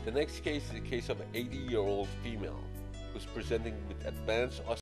The next case is a case of an 80-year-old female who's presenting with advanced